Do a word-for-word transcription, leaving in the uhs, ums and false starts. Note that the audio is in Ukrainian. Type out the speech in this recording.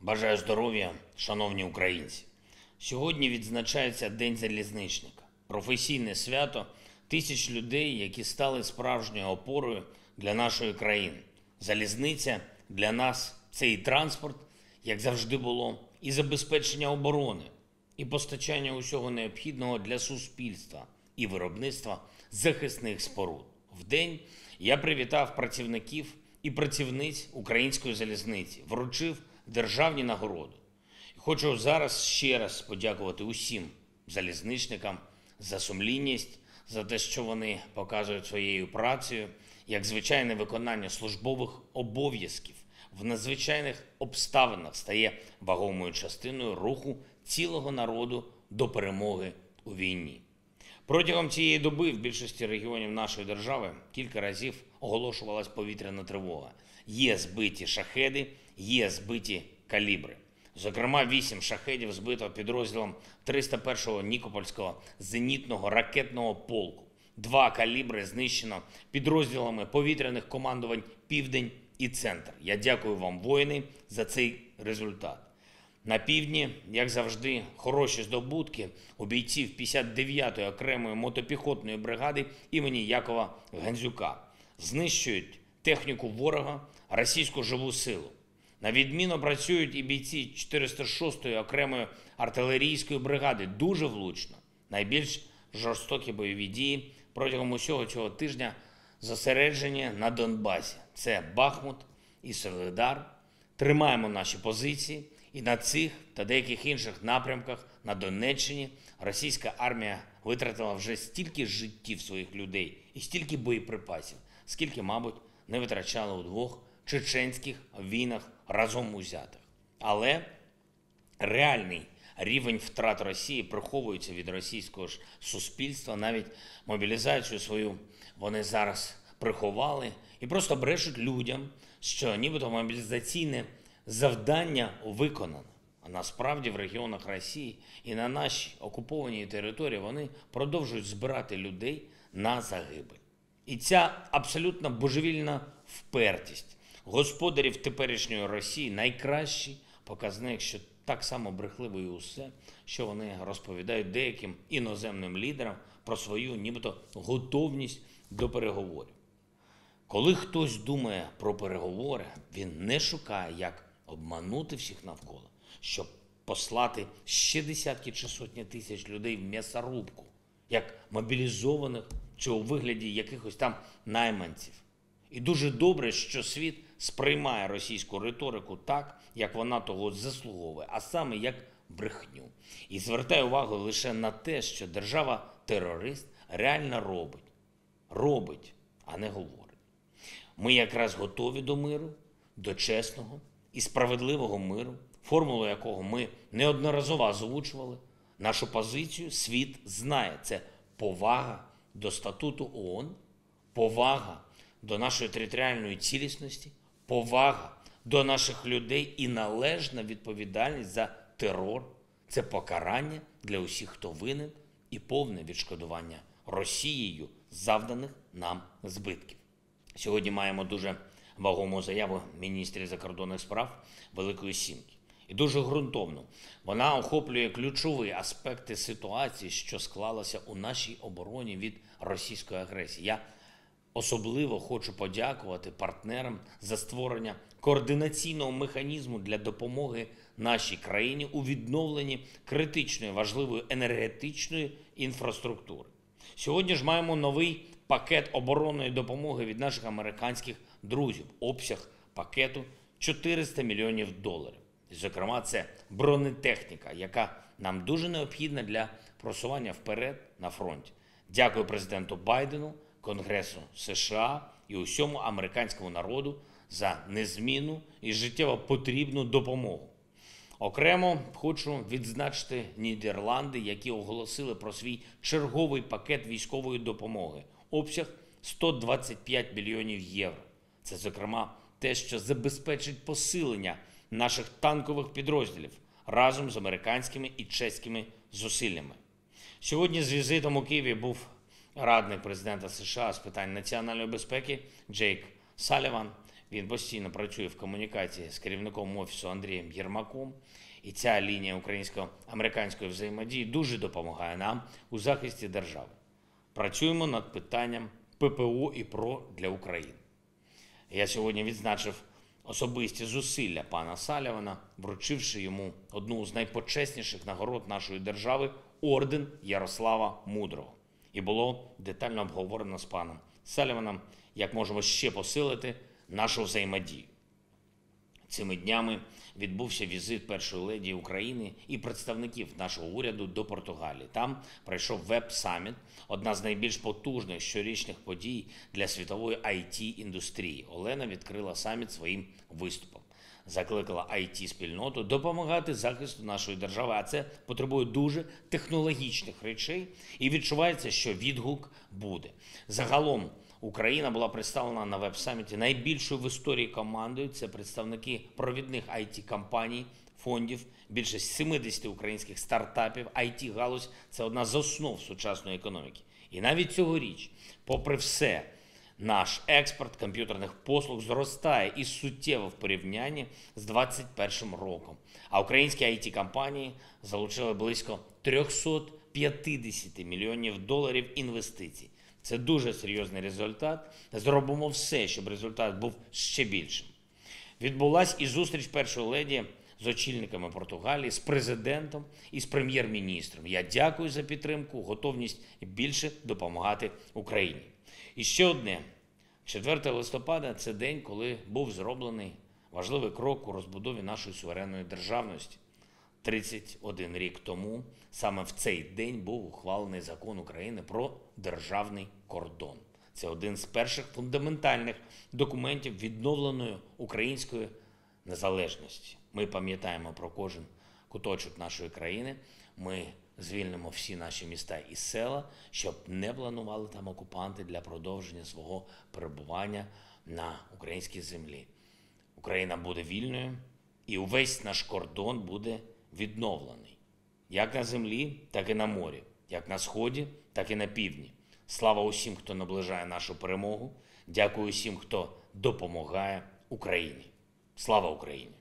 Бажаю здоров'я, шановні українці. Сьогодні відзначається День залізничника. Професійне свято тисяч людей, які стали справжньою опорою для нашої країни. Залізниця для нас – це і транспорт, як завжди було, і забезпечення оборони, і постачання усього необхідного для суспільства, і виробництва захисних споруд. Вдень я привітав працівників і працівниць української залізниці, вручив державні нагороди. Хочу зараз ще раз подякувати усім залізничникам за сумлінність, за те, що вони показують своєю працею, як звичайне виконання службових обов'язків в надзвичайних обставинах стає вагомою частиною руху цілого народу до перемоги у війні. Протягом цієї доби в більшості регіонів нашої держави кілька разів оголошувалась повітряна тривога. Є збиті шахеди, є збиті калібри. Зокрема, вісім шахедів збито підрозділом триста першого Нікопольського зенітного ракетного полку. Два калібри знищено підрозділами повітряних командувань «Південь» і «Центр». Я дякую вам, воїни, за цей результат. На півдні, як завжди, хороші здобутки у бійців п'ятдесят дев'ятої окремої мотопіхотної бригади імені Якова Гандзюка. Знищують техніку ворога, російську живу силу. На відміну працюють і бійці чотириста шостої окремої артилерійської бригади дуже влучно. Найбільш жорстокі бойові дії протягом усього цього тижня зосереджені на Донбасі. Це Бахмут і Солидар. Тримаємо наші позиції. І на цих та деяких інших напрямках на Донеччині російська армія витратила вже стільки життів своїх людей і стільки боєприпасів, скільки, мабуть, не витрачала у двох чеченських війнах разом узятих. Але реальний рівень втрат Росії приховується від російського ж суспільства. Навіть мобілізацію свою вони зараз приховали і просто брешуть людям, що нібито мобілізаційне завдання виконано. А насправді в регіонах Росії і на нашій окупованій території вони продовжують збирати людей на загибель. І ця абсолютно божевільна впертість господарів теперішньої Росії – найкращий показник, що так само брехливо і усе, що вони розповідають деяким іноземним лідерам про свою нібито готовність до переговорів. Коли хтось думає про переговори, він не шукає, як обманути всіх навколо, щоб послати ще десятки чи сотні тисяч людей в м'ясорубку, як мобілізованих чи у вигляді якихось там найманців. І дуже добре, що світ сприймає російську риторику так, як вона того заслуговує, а саме як брехню. І звертає увагу лише на те, що держава-терорист реально робить. Робить, а не говорить. Ми якраз готові до миру, до чесного і справедливого миру, формулу якого ми неодноразово озвучували. Нашу позицію світ знає. Це повага до статуту ООН, повага до нашої територіальної цілісності, повага до наших людей і належна відповідальність за терор. Це покарання для усіх, хто винен, і повне відшкодування Росією завданих нам збитків. Сьогодні маємо дуже вагому заяву міністрів закордонних справ Великої Сімки. І дуже ґрунтовно. Вона охоплює ключові аспекти ситуації, що склалася у нашій обороні від російської агресії. Я особливо хочу подякувати партнерам за створення координаційного механізму для допомоги нашій країні у відновленні критичної важливої енергетичної інфраструктури. Сьогодні ж маємо новий пакет оборонної допомоги від наших американських друзів. Обсяг пакету чотириста мільйонів доларів. Зокрема, це бронетехніка, яка нам дуже необхідна для просування вперед на фронті. Дякую президенту Байдену, Конгресу США і усьому американському народу за незмінну і життєво потрібну допомогу. Окремо хочу відзначити Нідерланди, які оголосили про свій черговий пакет військової допомоги. Обсяг сто двадцять п'ять мільйонів євро. Це, зокрема, те, що забезпечить посилення наших танкових підрозділів разом з американськими і чеськими зусиллями. Сьогодні з візитом у Києві був радник президента США з питань національної безпеки Джейк Саліван. Він постійно працює в комунікації з керівником офісу Андрієм Єрмаком. І ця лінія українсько-американської взаємодії дуже допомагає нам у захисті держави. Працюємо над питанням ППО і ПРО для України. Я сьогодні відзначив особисті зусилля пана Салівана, вручивши йому одну з найпочесніших нагород нашої держави – орден Ярослава Мудрого. І було детально обговорено з паном Саліваном, як можемо ще посилити нашу взаємодію. Цими днями відбувся візит першої леді України і представників нашого уряду до Португалії. Там пройшов веб-саміт, одна з найбільш потужних щорічних подій для світової ай ті-індустрії. Олена відкрила саміт своїм виступом. Закликала ай ті-спільноту допомагати захисту нашої держави, а це потребує дуже технологічних речей, і відчувається, що відгук буде. Загалом Україна була представлена на веб-саміті найбільшою в історії командою. Це представники провідних ай ті-компаній, фондів, більше сімдесят українських стартапів. ай ті-галузь – це одна з основ сучасної економіки. І навіть цьогоріч, попри все, наш експорт комп'ютерних послуг зростає і суттєво в порівнянні з двадцять першим роком. А українські ай ті-компанії залучили близько триста п'ятдесят мільйонів доларів інвестицій. Це дуже серйозний результат. Зробимо все, щоб результат був ще більшим. Відбулась і зустріч першої леді з очільниками Португалії, з президентом і з прем'єр-міністром. Я дякую за підтримку, готовність більше допомагати Україні. І ще одне. четвертого листопада – це день, коли був зроблений важливий крок у розбудові нашої суверенної державності. тридцять один рік тому саме в цей день був ухвалений закон України про державний кордон. Це один з перших фундаментальних документів відновленої української незалежності. Ми пам'ятаємо про кожен куточок нашої країни. Ми звільнимо всі наші міста і села, щоб не планували там окупанти для продовження свого перебування на українській землі. Україна буде вільною, і увесь наш кордон буде відновлений. Як на землі, так і на морі. Як на сході, так і на півдні. Слава усім, хто наближає нашу перемогу. Дякую усім, хто допомагає Україні. Слава Україні!